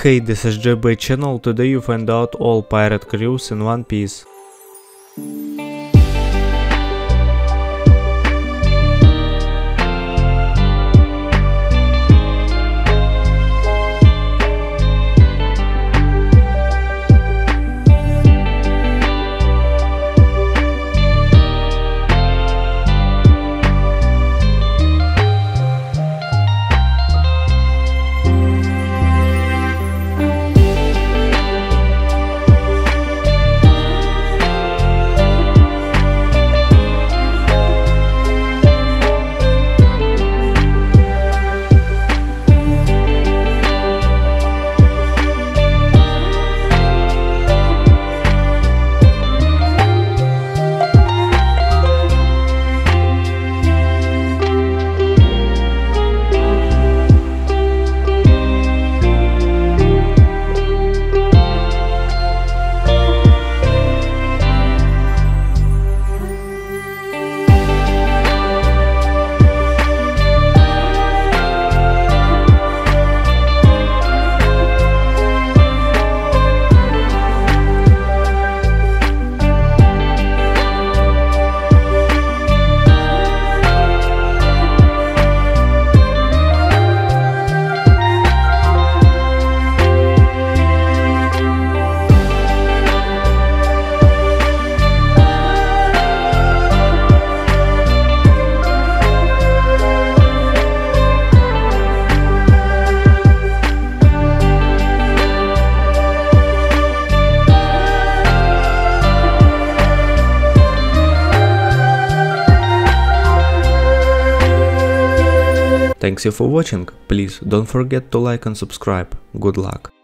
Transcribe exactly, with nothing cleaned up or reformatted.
Hey, this is Joyboy channel. Today you find out all pirate crews in one piece. Thanks you for watching. Please don't forget to like and subscribe. Good luck.